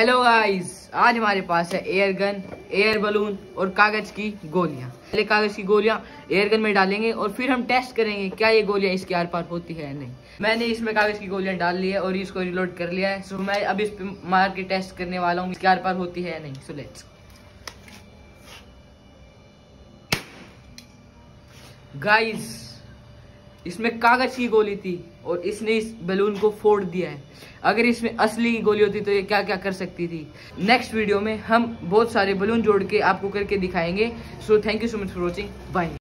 Hello guys, आज हमारे पास है एयर गन, एयर बलून और कागज की गोलियां। पहले कागज की गोलियां एयर गन में डालेंगे और फिर हम टेस्ट करेंगे क्या ये गोलियां इसके आर पार होती है या नहीं। मैंने इसमें कागज की गोलियां डाल ली है और इसको रिलोड कर लिया है। सो मैं अब इस पे मार के टेस्ट करने वाला हूँ इसके आर पार होती है या नहीं। सो लेट्स गाइस, इसमें कागज की गोली थी और इसने इस बैलून को फोड़ दिया है। अगर इसमें असली की गोली होती तो ये क्या क्या कर सकती थी। नेक्स्ट वीडियो में हम बहुत सारे बैलून जोड़ के आपको करके दिखाएंगे। So thank you so much for watching, bye.